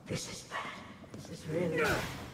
This is bad. This is really bad.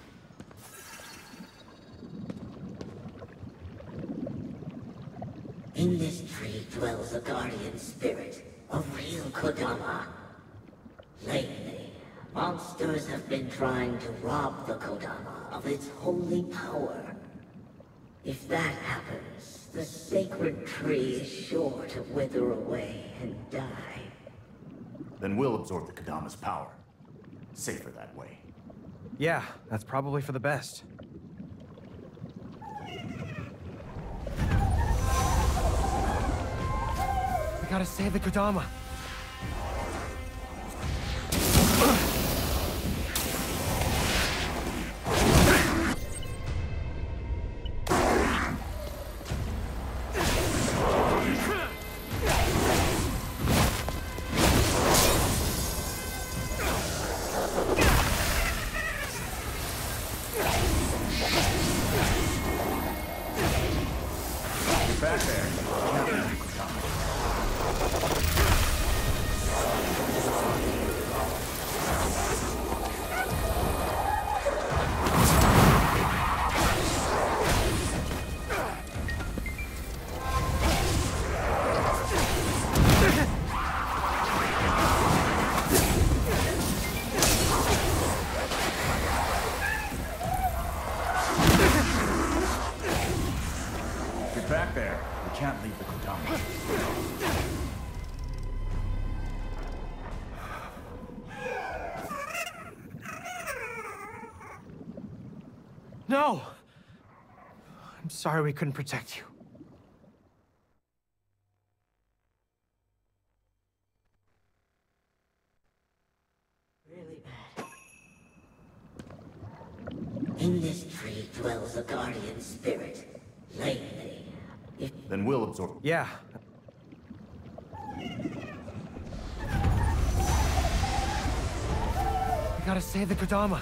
In this tree dwells a guardian spirit, a real Kodama. Lately, monsters have been trying to rob the Kodama of its holy power. If that happens, the sacred tree is sure to wither away and die. Then we'll absorb the Kodama's power. Safer that way. Yeah, that's probably for the best. We gotta save the Kodama. Back there. Get back there. We can't leave the Kodama. No! I'm sorry we couldn't protect you. Really bad. In this tree dwells a guardian spirit. Lately, Then we'll absorb. Yeah. We gotta save the Kodama.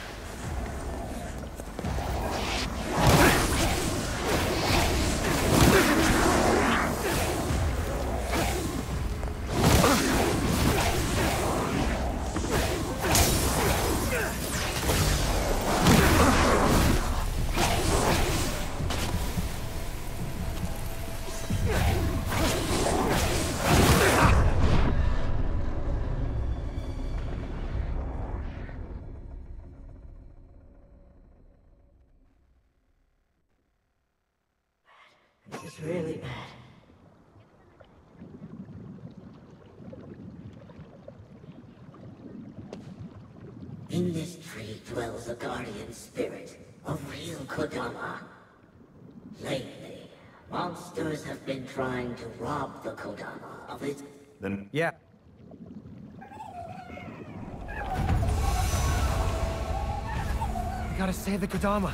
this is really bad. In this tree dwells a guardian spirit, a real Kodama. Lately, monsters have been trying to rob the Kodama of its... Then Yeah. We gotta save the Kodama.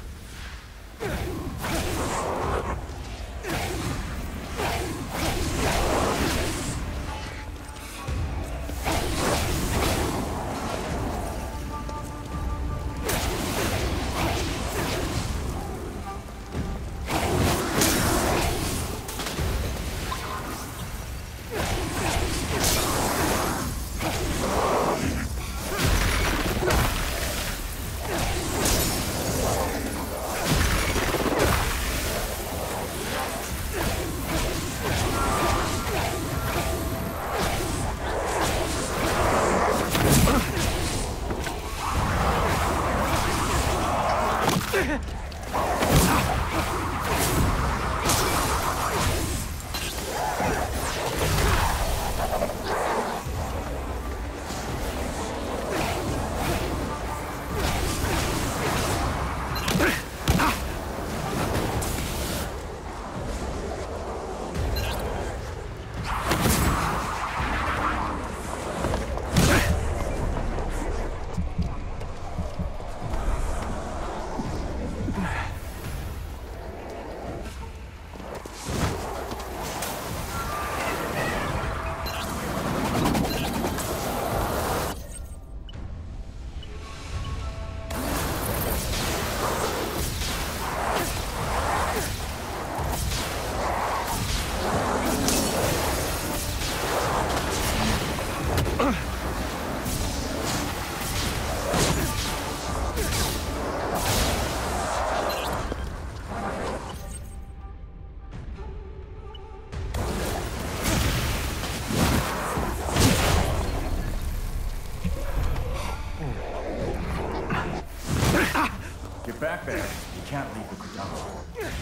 back there. You can't leave the Kodama.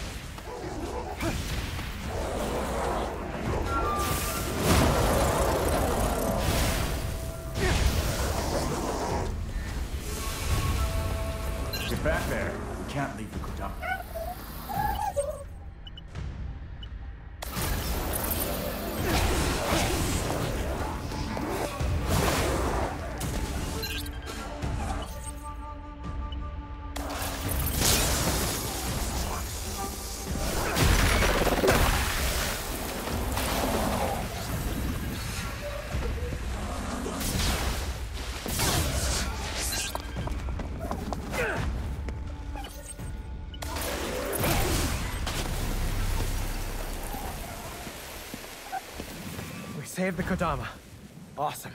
Get back there. You can't leave the Kodama. Save the Kodama. Awesome.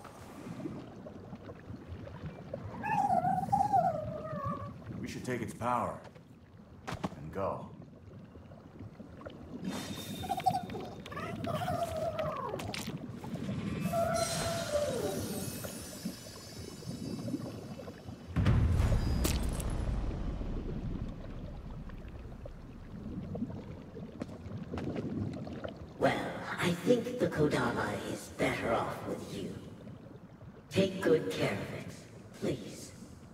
We should take its power and go. Well, I think the Kodama is better off with you. Take good care of it, please.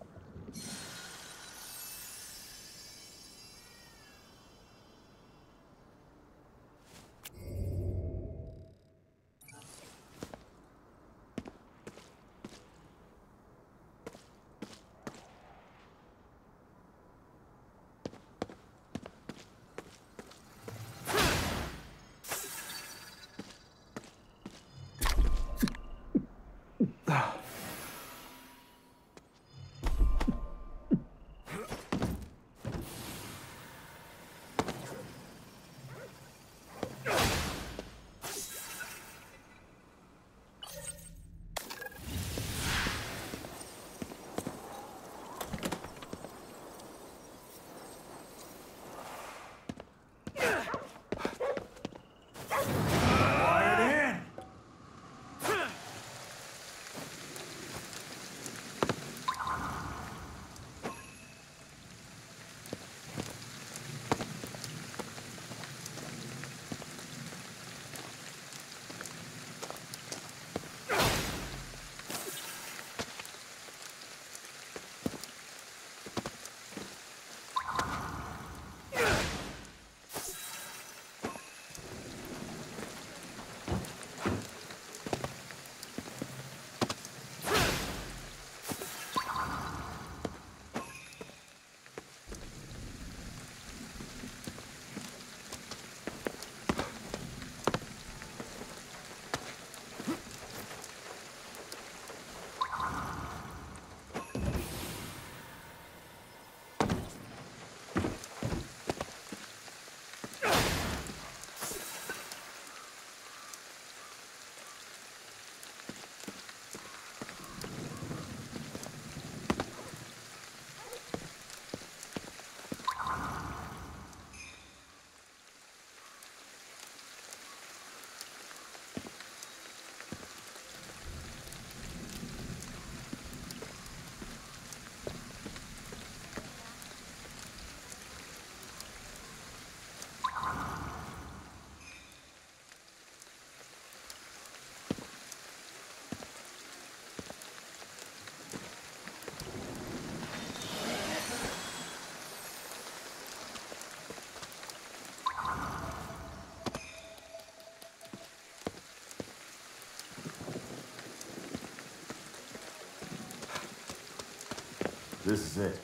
This is it.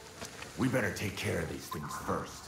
We better take care of these things first.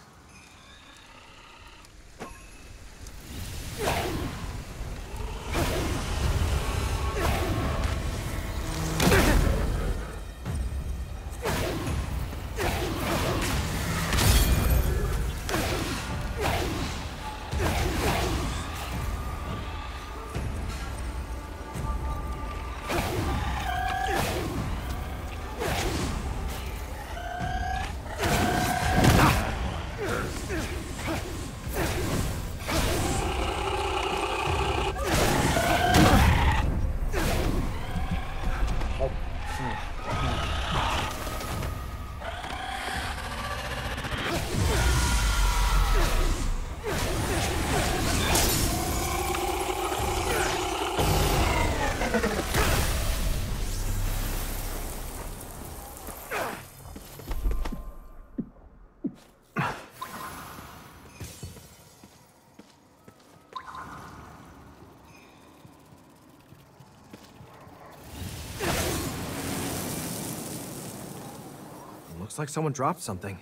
Looks like someone dropped something.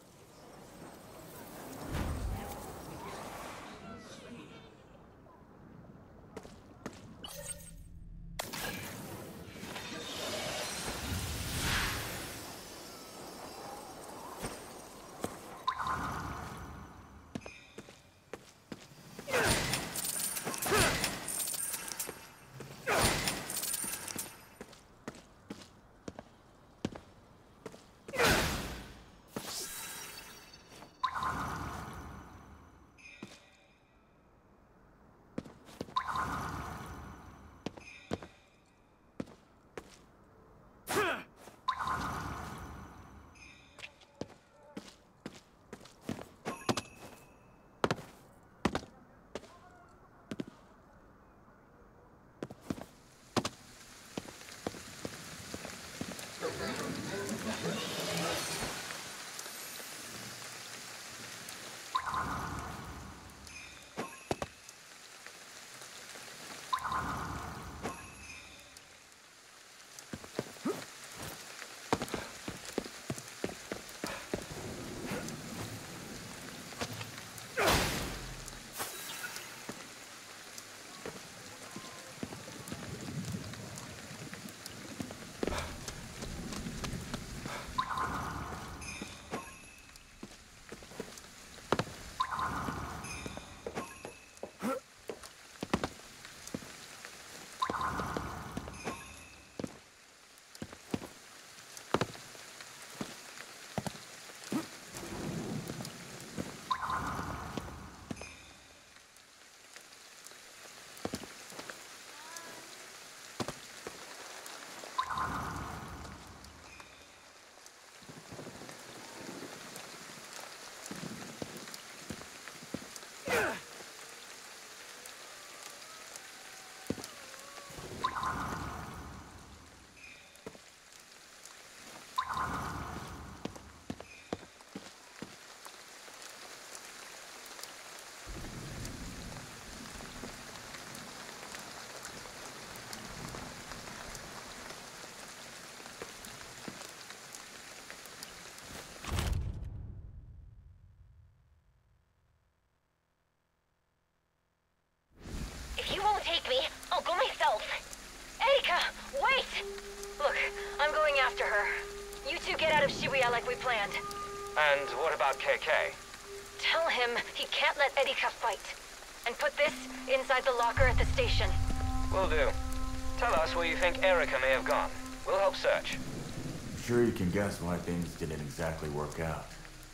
If you won't take me, I'll go myself. Erika, wait! Look, I'm going after her. You two get out of Shibuya like we planned. And what about KK? Tell him he can't let Erika fight. And put this inside the locker at the station. Will do. Tell us where you think Erika may have gone. We'll help search. I'm sure you can guess why things didn't exactly work out.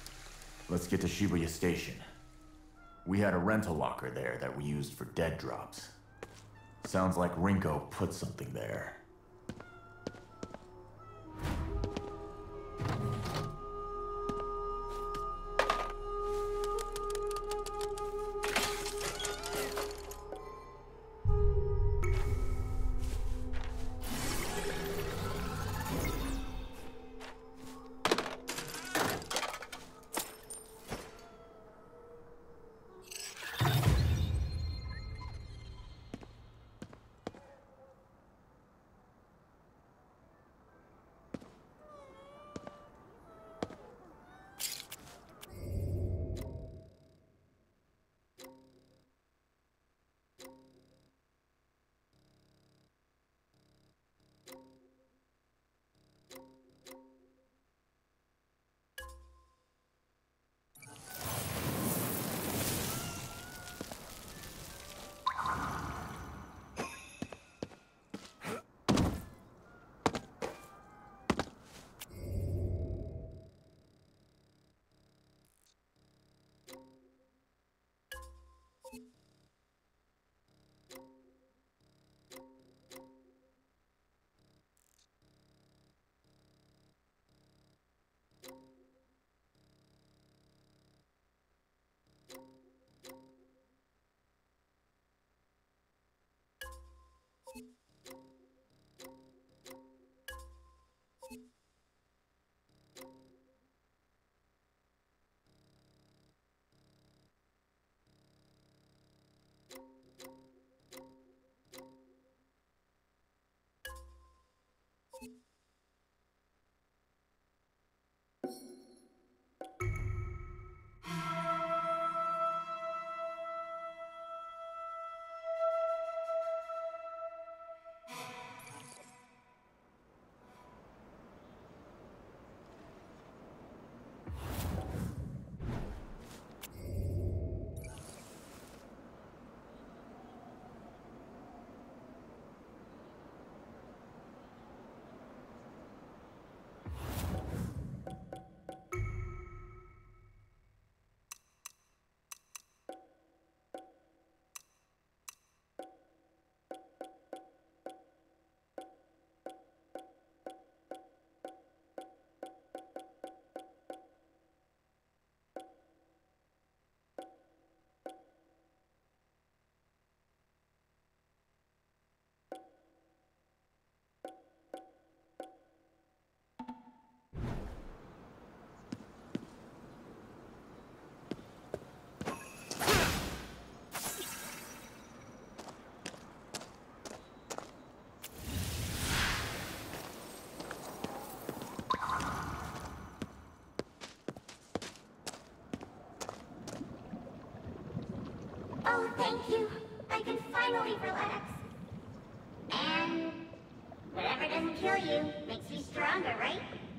Let's get to Shibuya Station. We had a rental locker there that we used for dead drops. Sounds like Rinko put something there. Oh, thank you. I can finally relax. And whatever doesn't kill you makes you stronger, right?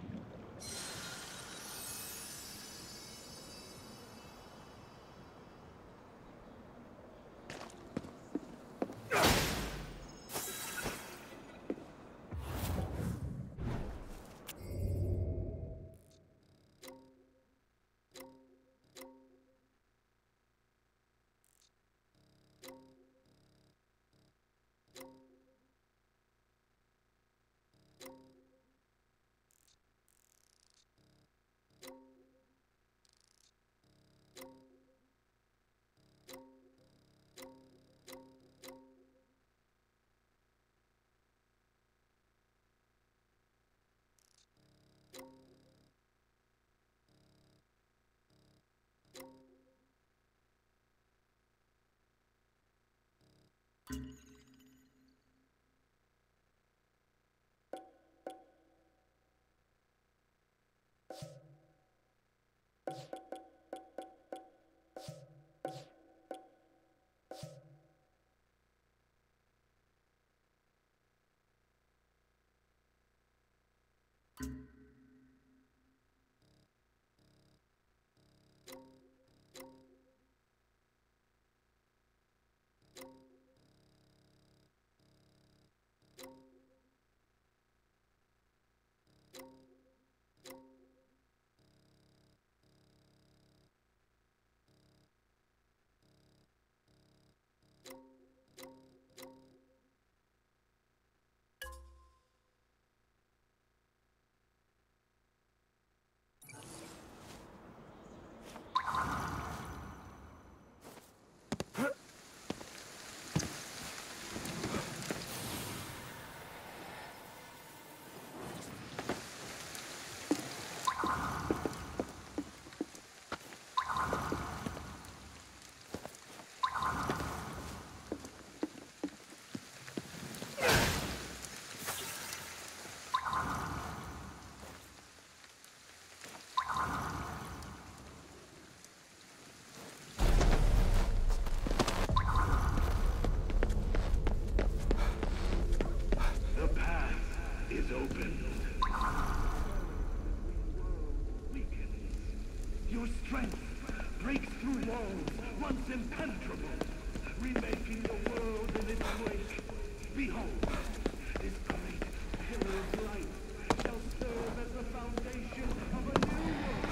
Your strength breaks through walls once impenetrable, remaking the world in its wake. Behold, this great pillar of light shall serve as the foundation of a new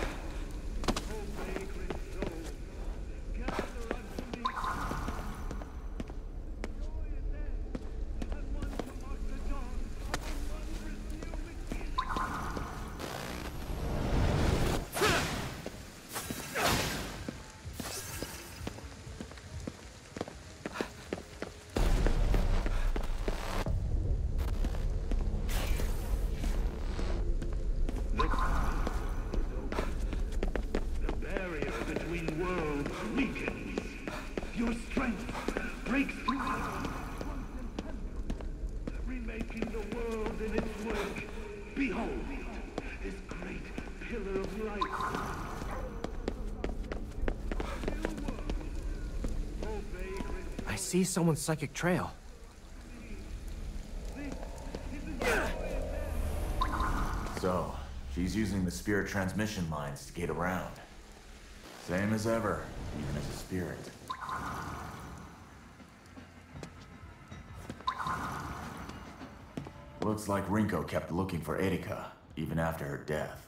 world. O vagrant soul, gather unto me. Joy is there, and one to mark the dawn of a wondrous new beginning. Your strength breaks through walls, remaking the world in its wake. Behold, this great pillar of light. I see someone's psychic trail. So, she's using the spirit transmission lines to get around. Same as ever, even as a spirit. Looks like Rinko kept looking for Erika, even after her death.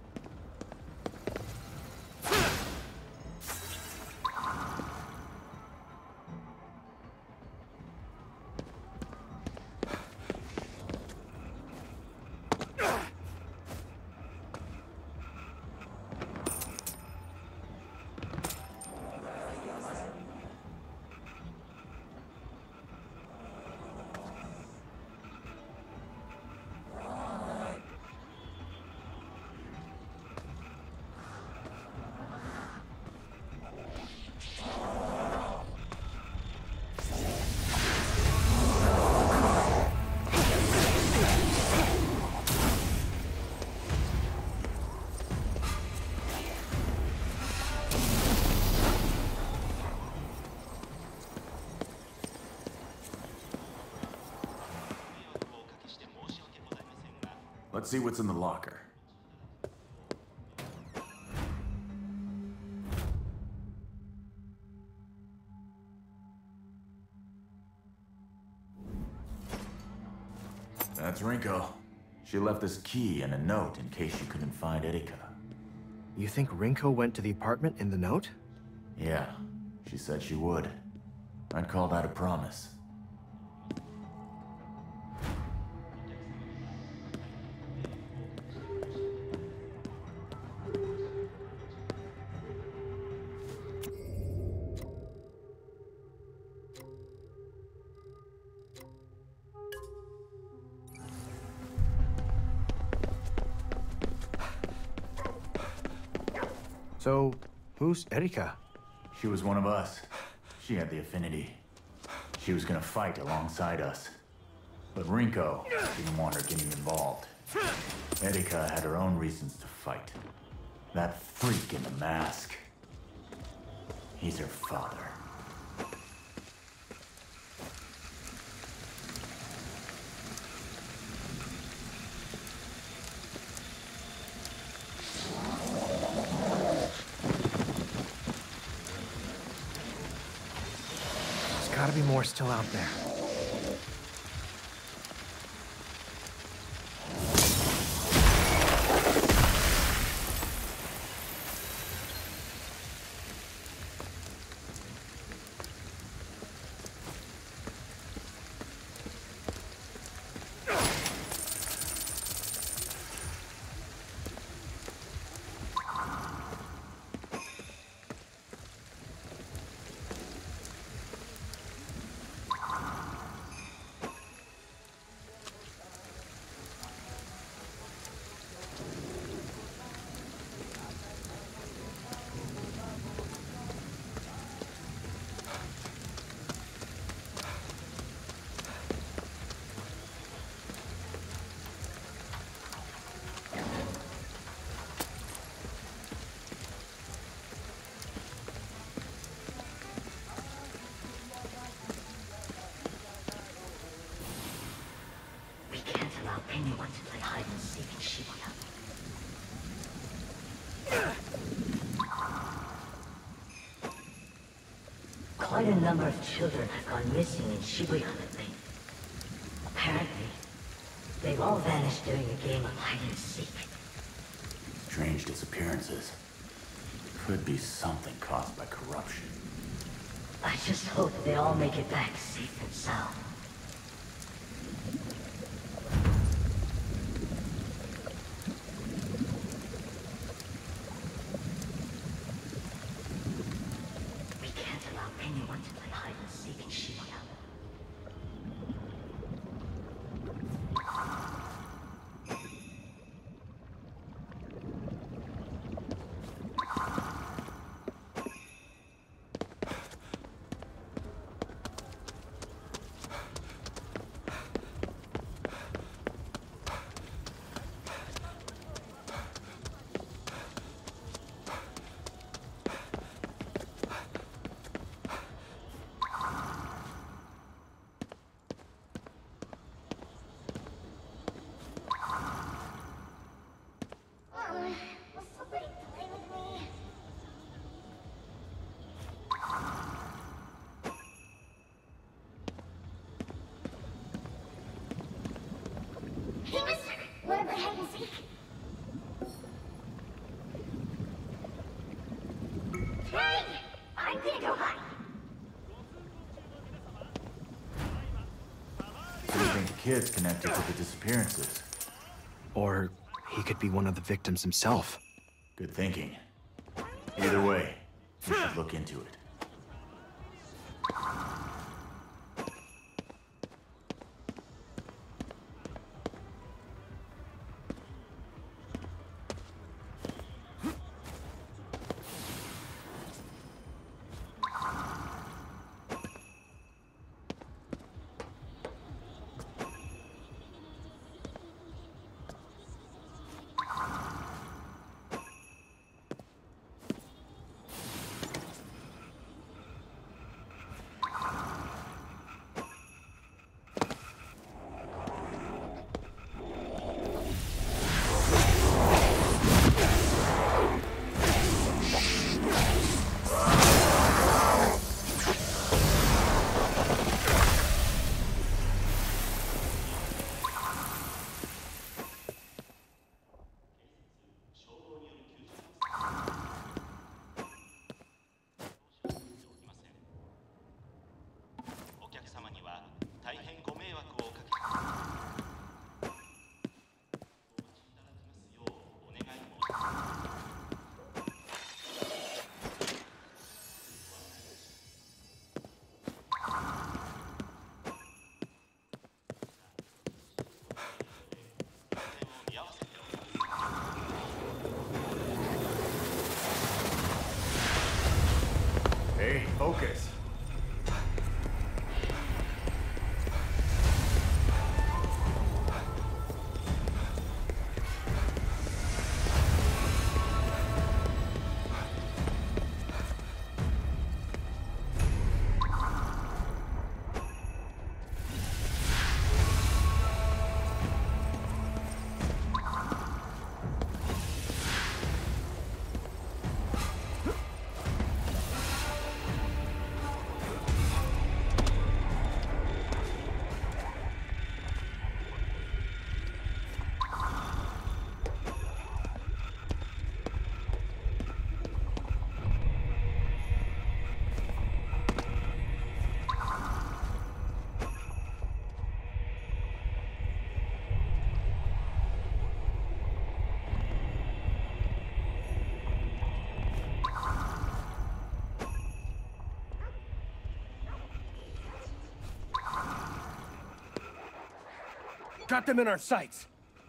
Let's see what's in the locker. That's Rinko. She left this key and a note in case you couldn't find Erika. You think Rinko went to the apartment in the note? Yeah, she said she would. I'd call that a promise. So, who's Erika? She was one of us. She had the affinity. She was gonna fight alongside us. But Rinko didn't want her getting involved. Erika had her own reasons to fight. That freak in the mask. He's her father. There's gotta be more still out there. We can't allow anyone to play hide and seek in Shibuya. Quite a number of children have gone missing in Shibuya lately. Apparently, they've all vanished during a game of hide and seek. Strange disappearances. Could be something caused by corruption. I just hope they all make it back safe and sound. We can't allow anyone to play hide and seek in Shibuya. kid's connected to the disappearances. Or he could be one of the victims himself. Good thinking. Either way, we should look into it. Hey, focus. Got them in our sights.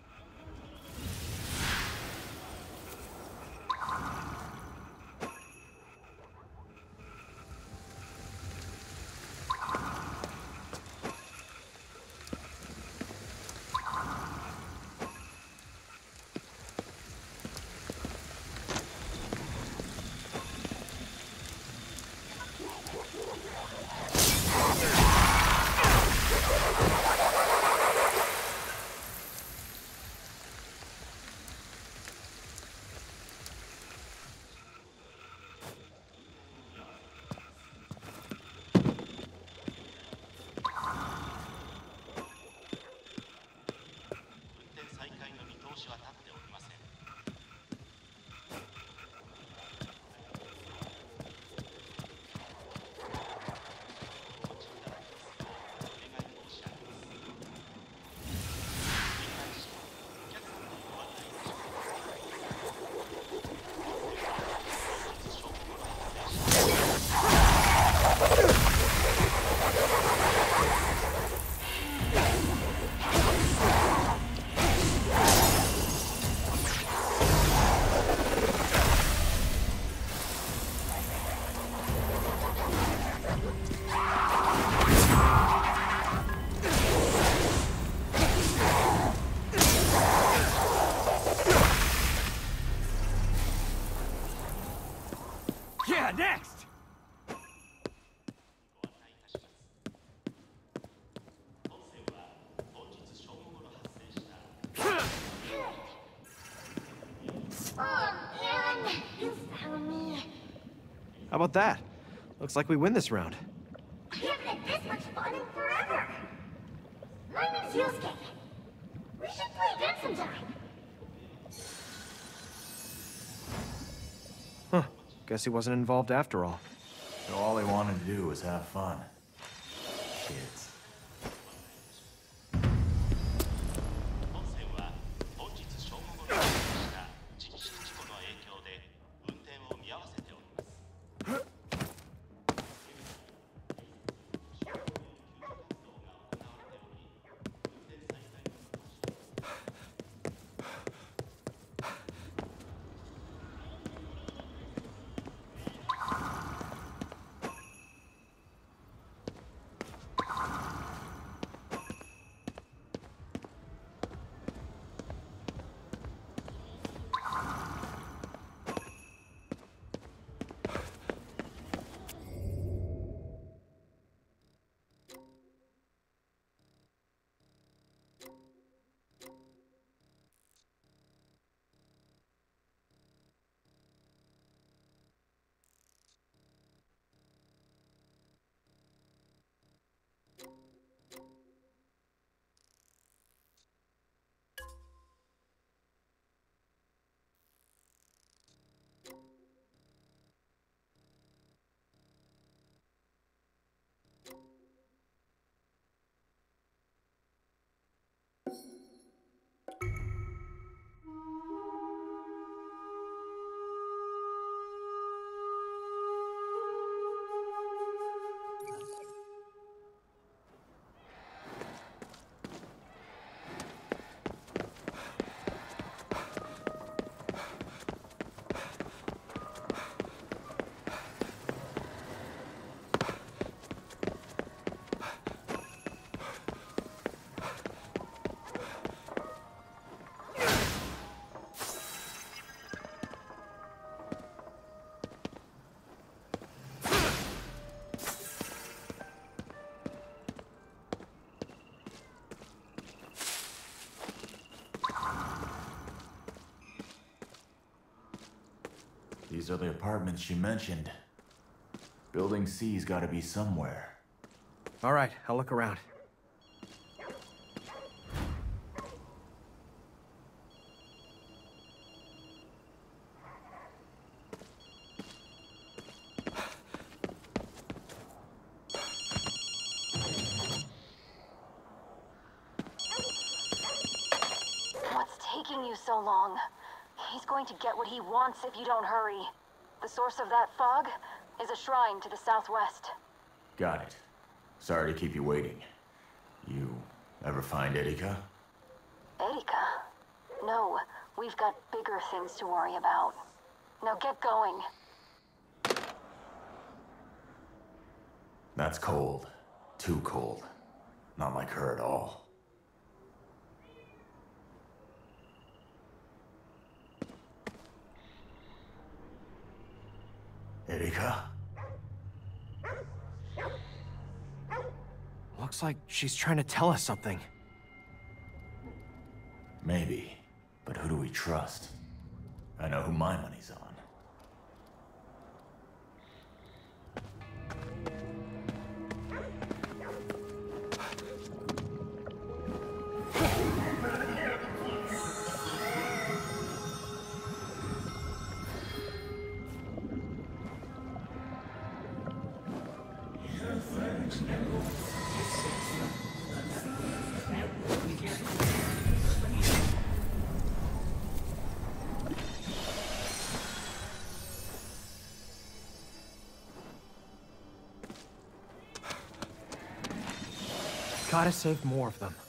Next! Oh man, you found me. How about that? Looks like we win this round. I haven't had this much fun in forever. My name's Yusuke. We should play again sometime. Huh. Guess he wasn't involved after all. So all he wanted to do was have fun. Kids. These are the apartments she mentioned. Building C's gotta be somewhere. All right, I'll look around. What's taking you so long? He's going to get what he wants if you don't hurry. The source of that fog is a shrine to the southwest. Got it. Sorry to keep you waiting. You ever find Erika? Erika? No, we've got bigger things to worry about. Now get going. That's cold. Too cold. Not like her at all. Erika? Looks like she's trying to tell us something. Maybe. But who do we trust? I know who my money's on. Gotta save more of them.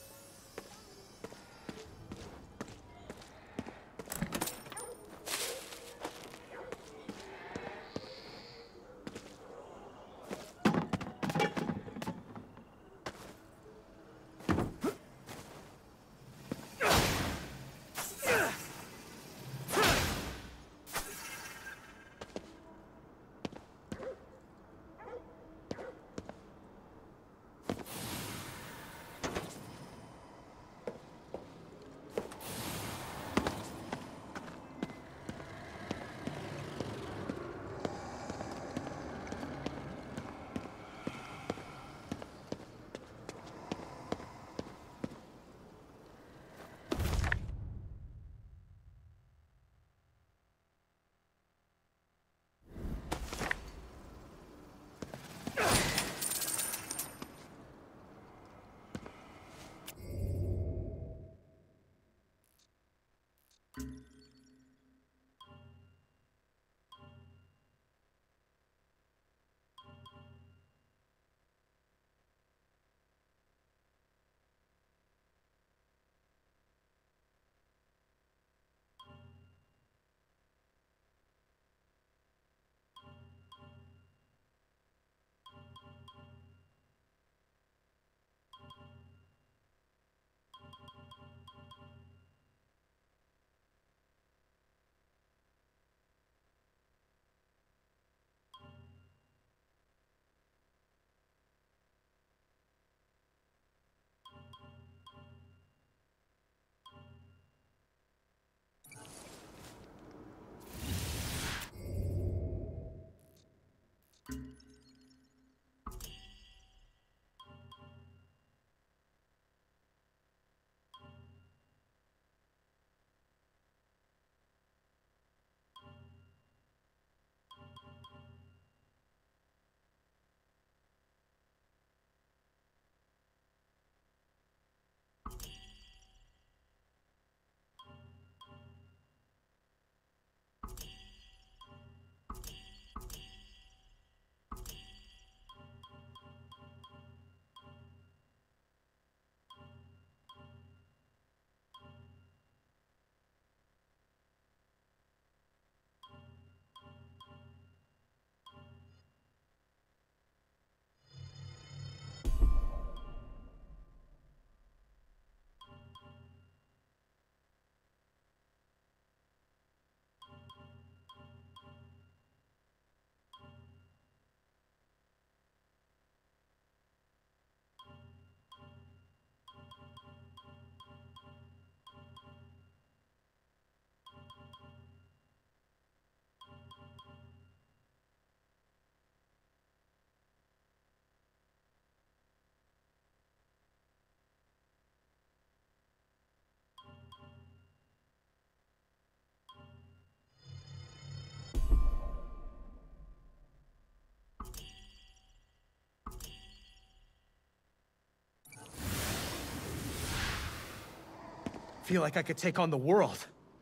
Feel like I could take on the world.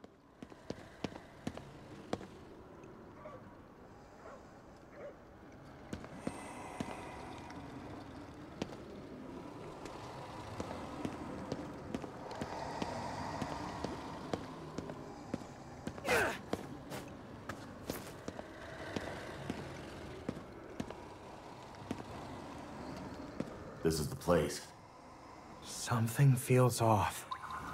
This is the place. Something feels off.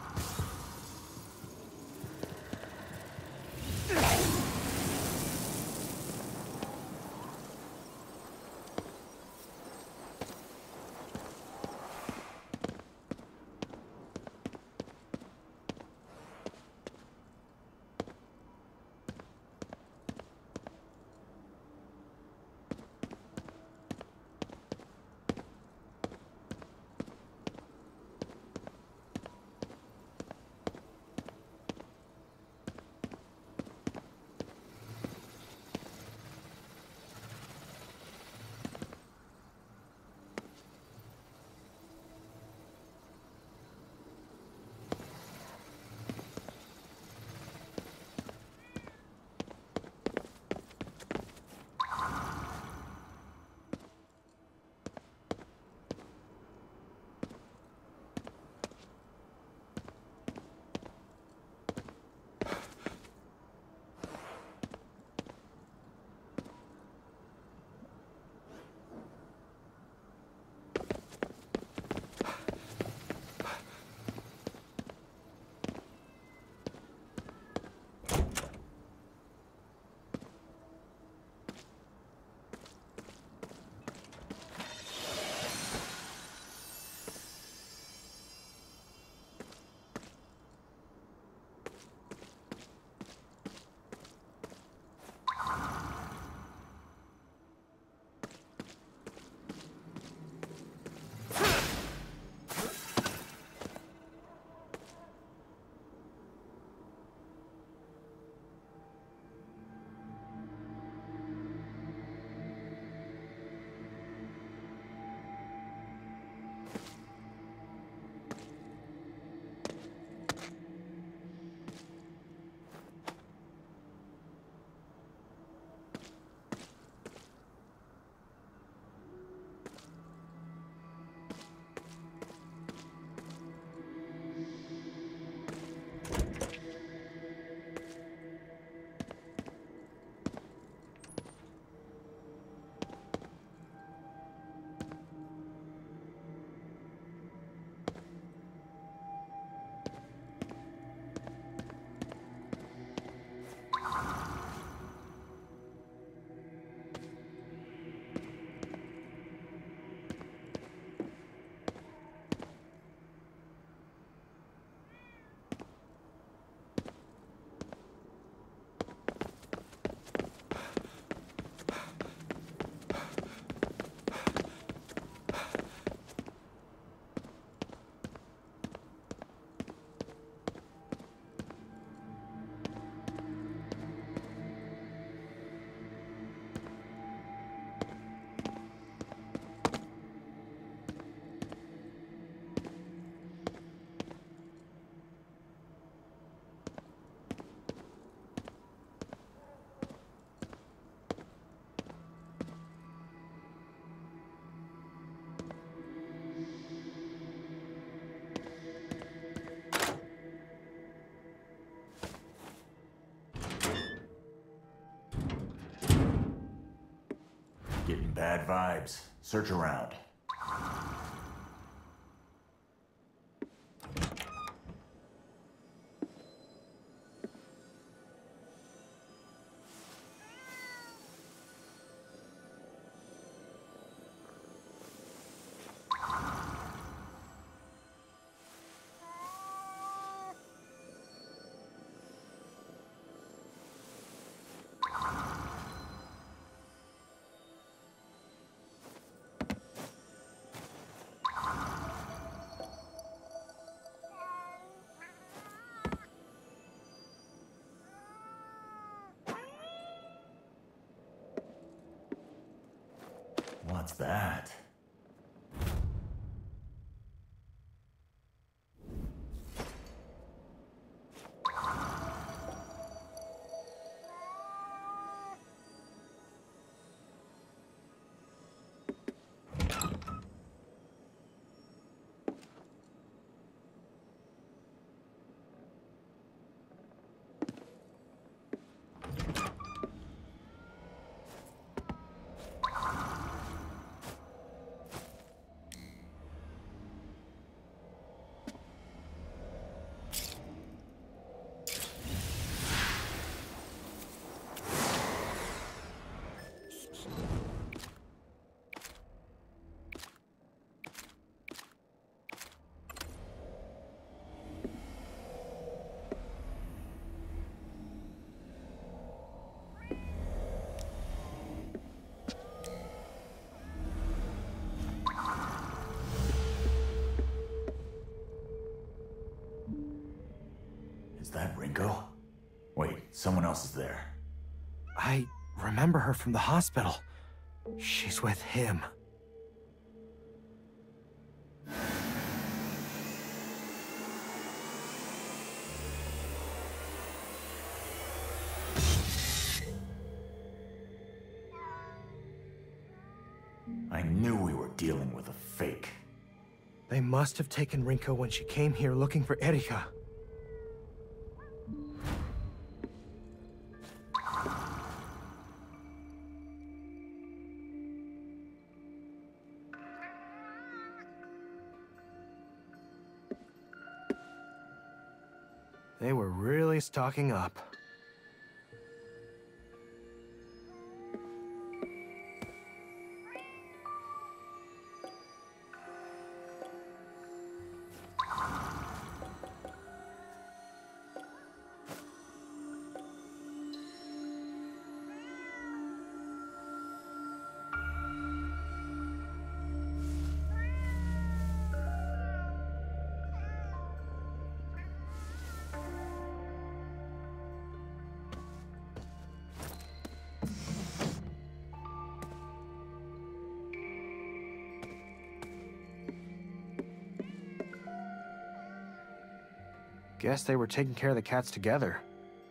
Getting bad vibes. Search around. What's that? Is that Rinko? Wait, someone else is there. I remember her from the hospital. She's with him. I knew we were dealing with a fake. They must have taken Rinko when she came here looking for Erika. They were really stocking up. Guess they were taking care of the cats together.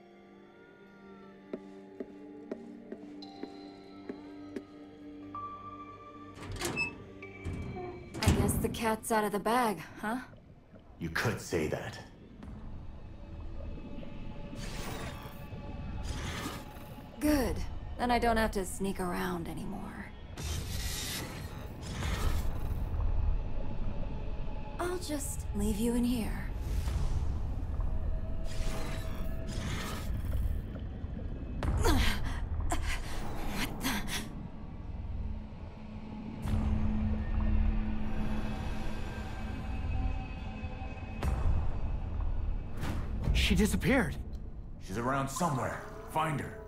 I guess the cat's out of the bag, huh? You could say that. Good. Then I don't have to sneak around anymore. I'll just leave you in here. She disappeared. She's around somewhere. Find her.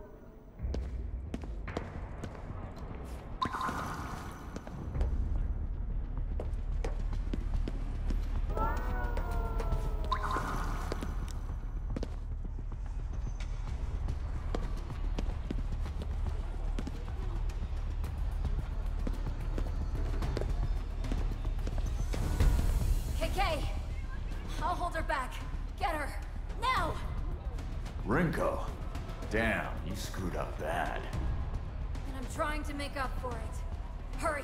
KK! I'll hold her back. Get her. Now! Rinko. Damn, you screwed up bad. And I'm trying to make up for it. Hurry!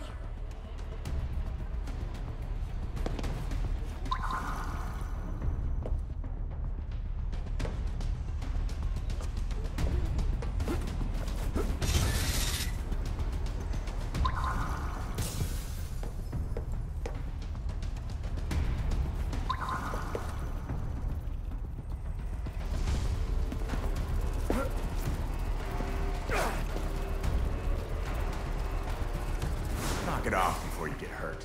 Knock it off before you get hurt.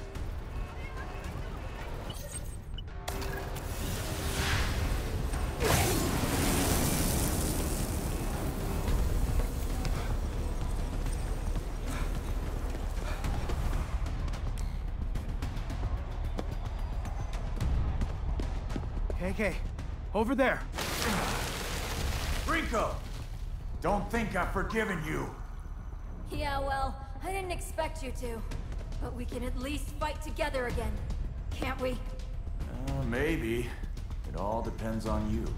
KK, over there. Rinko! Don't think I've forgiven you. Yeah, well, I didn't expect you to. But we can at least fight together again. Can't we? Maybe. It all depends on you.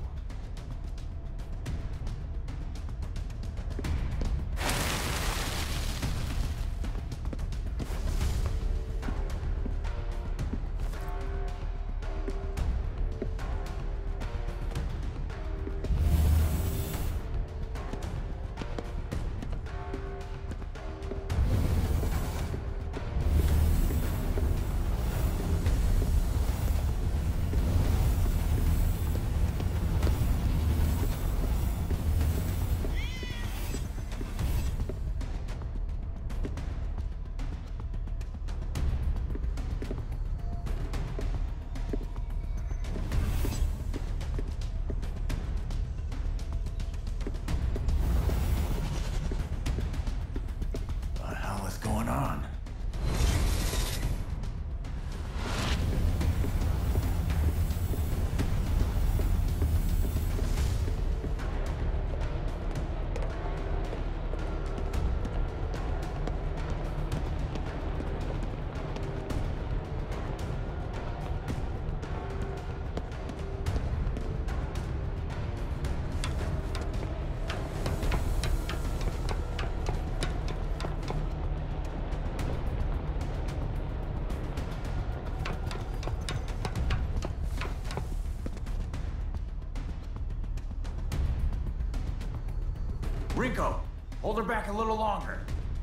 Rinko, hold her back a little longer.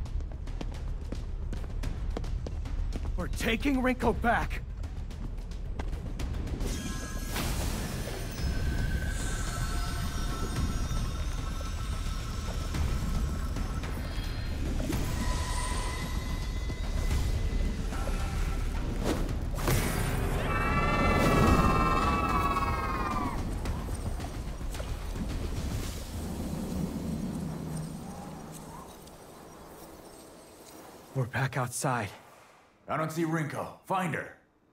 We're taking Rinko back. We're back outside. I don't see Rinko. Find her.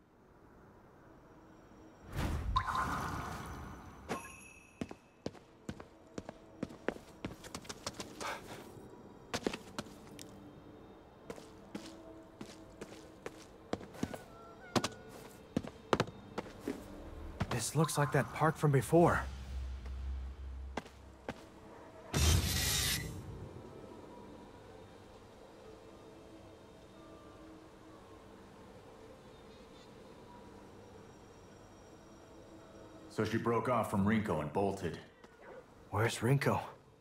This looks like that park from before. So she broke off from Rinko and bolted. Where's Rinko?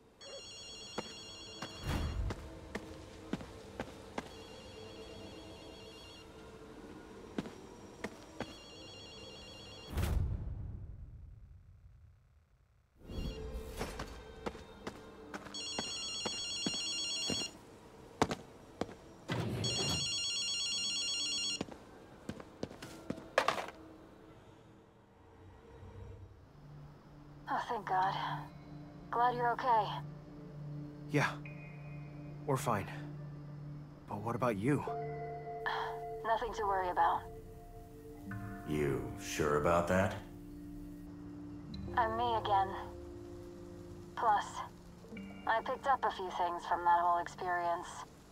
Oh, thank God. Glad you're okay. Yeah, we're fine. But what about you? Nothing to worry about. You sure about that? I'm me again. Plus, I picked up a few things from that whole experience.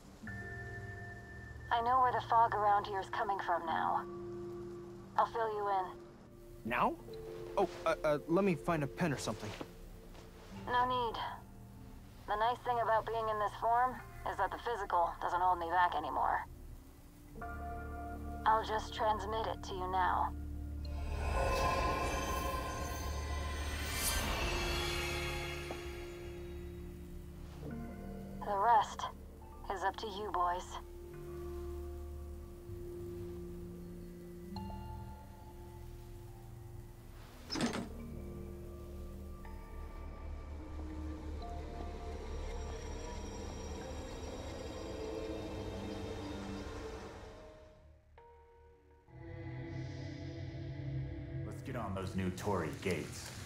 I know where the fog around here is coming from now. I'll fill you in. Now? Oh, let me find a pen or something. No need. The nice thing about being in this form is that the physical doesn't hold me back anymore. I'll just transmit it to you now. The rest is up to you boys. Let's get on those new Tory gates.